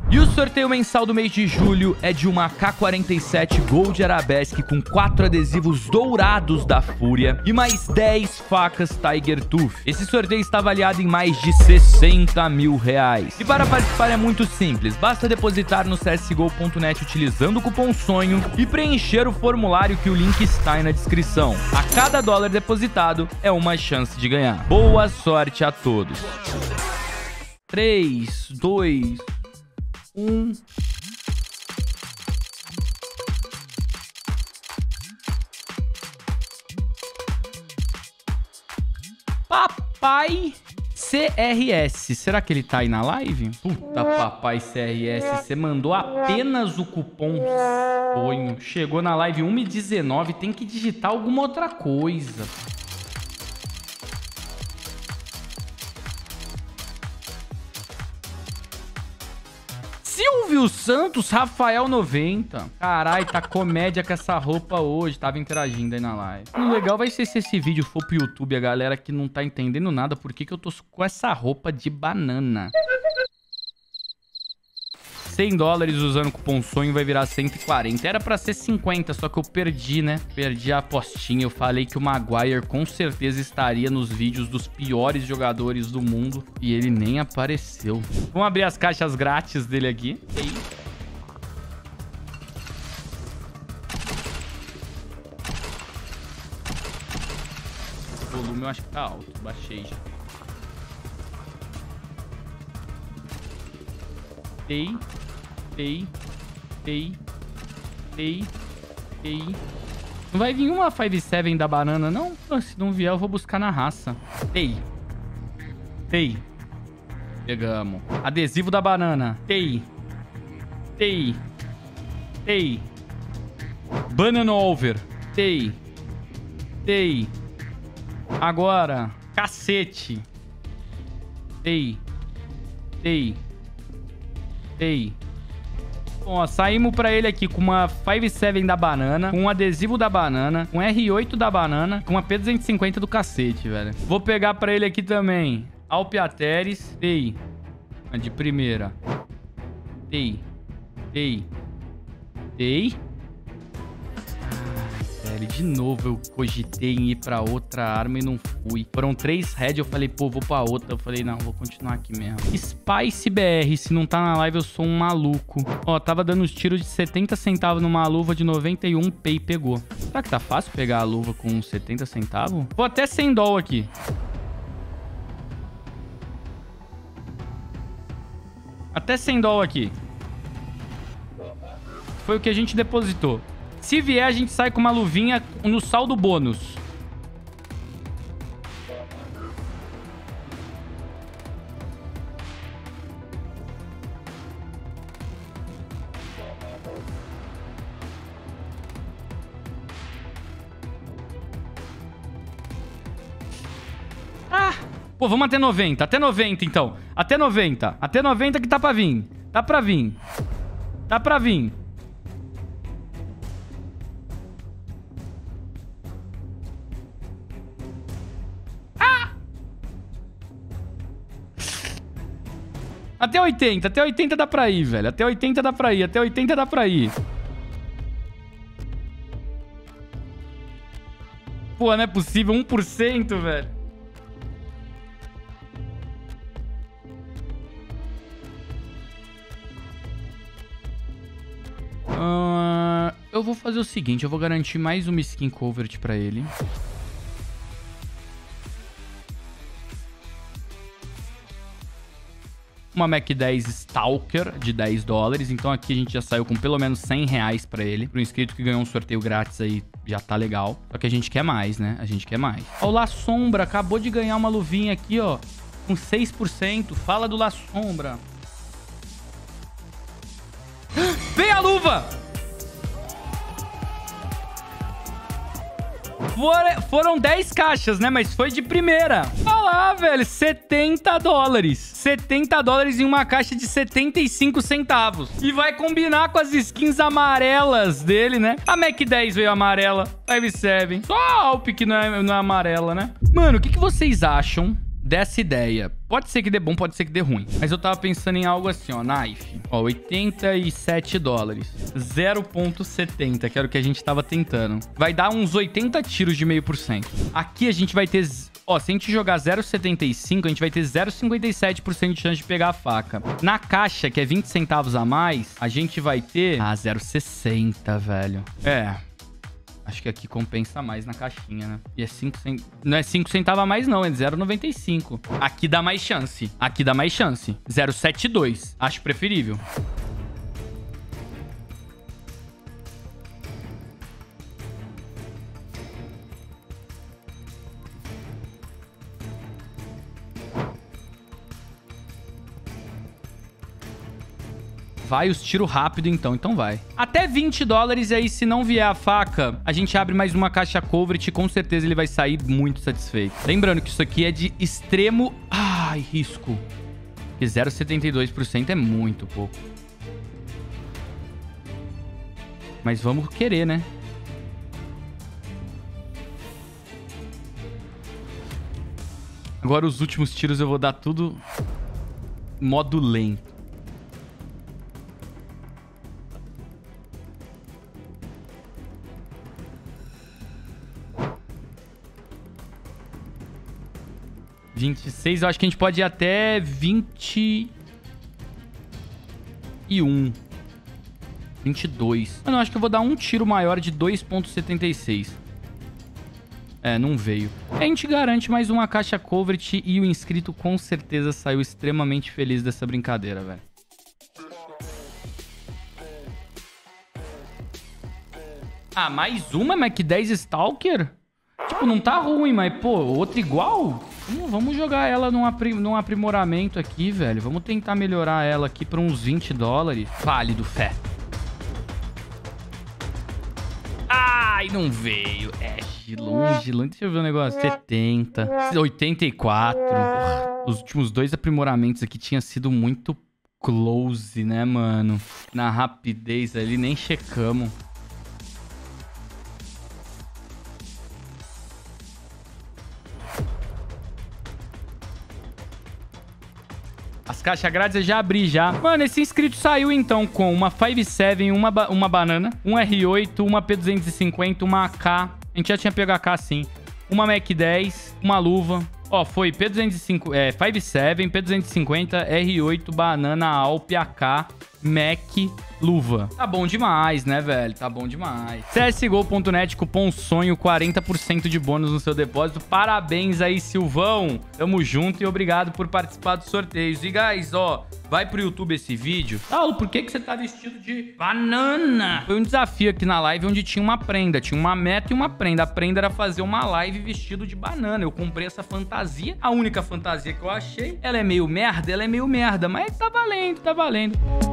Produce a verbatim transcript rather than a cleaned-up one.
E o sorteio mensal do mês de julho é de uma A K quarenta e sete Gold Arabesque com quatro adesivos dourados da Fúria e mais dez facas Tiger Tooth. Esse sorteio está avaliado em mais de sessenta mil reais. E para participar é muito simples, basta depositar no c s g o ponto net utilizando o cupom SONHO e preencher o formulário que o link está aí na descrição. A cada dólar depositado é uma chance de ganhar. Boa sorte a todos. três, dois, um... Papai C R S. Será que ele tá aí na live? Puta, Papai C R S, você mandou apenas o cupom SONHO. Chegou na live uma e dezenove, tem que digitar alguma outra coisa. Silvio Santos, Rafael noventa. Caralho, tá comédia com essa roupa hoje. Tava interagindo aí na live. O legal vai ser se esse vídeo for pro YouTube, a galera que não tá entendendo nada, por que que eu tô com essa roupa de banana. cem dólares usando o cupom SONHO vai virar cento e quarenta. Era pra ser cinquenta, só que eu perdi, né? Perdi a apostinha. Eu falei que o Maguire com certeza estaria nos vídeos dos piores jogadores do mundo. E ele nem apareceu. Vamos abrir as caixas grátis dele aqui. Ei. O volume eu acho que tá alto. Baixei já. Ei. Ei, ei, ei, ei. Não vai vir uma cinco sete da banana, não? Se não vier, eu vou buscar na raça. Ei. Ei. Pegamos. Adesivo da banana. Ei. Ei. Ei. Banana over. Ei. Ei. Agora. Cacete. Ei. Ei. Ei. Bom, ó, saímos pra ele aqui com uma cinco sete da banana, com um adesivo da banana, com R oito da banana, com uma P duzentos e cinquenta do cacete, velho. Vou pegar pra ele aqui também Alpiateres. Ei. De primeira. Ei. Ei. Ei. Ai, velho, de novo eu cogitei em ir pra outra arma e não fui. Foram três head, eu falei, pô, vou pra outra. Eu falei, não, vou continuar aqui mesmo. Spice B R, se não tá na live eu sou um maluco. Ó, tava dando os tiros de setenta centavos numa luva de noventa e um, Pay pegou. Será que tá fácil pegar a luva com setenta centavos? Vou até sem dó aqui. Até sem dó aqui. Foi o que a gente depositou. Se vier, a gente sai com uma luvinha no saldo bônus. Ah! Pô, vamos até noventa. Até noventa, então. Até noventa. Até noventa que tá pra vir. Tá pra vir. Tá pra vir. Até oitenta, até oitenta dá pra ir, velho. Até oitenta dá pra ir, até oitenta dá pra ir. Pô, não é possível, um por cento, velho. Uh, eu vou fazer o seguinte, eu vou garantir mais uma skin covert pra ele. Uma Mac dez Stalker de dez dólares. Então aqui a gente já saiu com pelo menos cem reais pra ele. Pro inscrito que ganhou um sorteio grátis aí, já tá legal. Só que a gente quer mais, né? A gente quer mais. Ó, o La Sombra acabou de ganhar uma luvinha aqui, ó. Com seis por cento. Fala do La Sombra. Vem a luva! For, foram dez caixas, né? Mas foi de primeira. Olha lá, velho. setenta dólares. setenta dólares em uma caixa de setenta e cinco centavos. E vai combinar com as skins amarelas dele, né? A Mac dez veio amarela. cinco sete. Só a Alp que não é, não é amarela, né? Mano, o que, que vocês acham dessa ideia? Pode ser que dê bom, pode ser que dê ruim. Mas eu tava pensando em algo assim, ó. Knife. Ó, oitenta e sete dólares. zero vírgula setenta, que era o que a gente tava tentando. Vai dar uns oitenta tiros de meio por cento. Aqui a gente vai ter... Ó, se a gente jogar zero vírgula setenta e cinco, a gente vai ter zero vírgula cinquenta e sete por cento de chance de pegar a faca. Na caixa, que é vinte centavos a mais, a gente vai ter... Ah, zero vírgula sessenta, velho. É... Acho que aqui compensa mais na caixinha, né? E é cinco cent... Não é cinco centavos a mais, não. É zero vírgula noventa e cinco. Aqui dá mais chance. Aqui dá mais chance. zero vírgula setenta e dois. Acho preferível. Vai os tiros rápido, então. Então vai. Até vinte dólares, e aí se não vier a faca, a gente abre mais uma caixa coverage e com certeza ele vai sair muito satisfeito. Lembrando que isso aqui é de extremo... Ai, risco. Porque zero vírgula setenta e dois por cento é muito pouco. Mas vamos querer, né? Agora os últimos tiros eu vou dar tudo modo lento. vinte e seis, eu acho que a gente pode ir até vinte e um. vinte e dois. Mano, eu acho que eu vou dar um tiro maior de dois vírgula setenta e seis. É, não veio. A gente garante mais uma caixa coverage e o inscrito com certeza saiu extremamente feliz dessa brincadeira, velho. Ah, mais uma Mac dez Stalker? Tipo, não tá ruim, mas, pô, outra igual? Vamos, vamos jogar ela num, aprim num aprimoramento aqui, velho. Vamos tentar melhorar ela aqui pra uns vinte dólares. Válido, fé. Ai, não veio. É, de longe, longe. Deixa eu ver o negócio. setenta. oitenta e quatro. Porra, os últimos dois aprimoramentos aqui tinham sido muito close, né, mano? Na rapidez ali, nem checamos. As caixas grátis eu já abri já. Mano, esse inscrito saiu então com uma cinco sete, uma, ba uma banana, um R oito, uma P duzentos e cinquenta, uma A K. A gente já tinha pego a A K sim. Uma Mac dez, uma luva. Ó, foi P duzentos e cinquenta, é, cinco sete, P duzentos e cinquenta, R oito, banana, Alp, A K, Mac, luva. Tá bom demais, né, velho? Tá bom demais. C S G O ponto net, cupom sonho, quarenta por cento de bônus no seu depósito. Parabéns aí, Silvão. Tamo junto e obrigado por participar dos sorteios. E, guys, ó, vai pro YouTube esse vídeo. Paulo, por que que você tá vestido de banana? Foi um desafio aqui na live onde tinha uma prenda. Tinha uma meta e uma prenda. A prenda era fazer uma live vestido de banana. Eu comprei essa fantasia. A única fantasia que eu achei. Ela é meio merda, ela é meio merda. Mas tá valendo, tá valendo.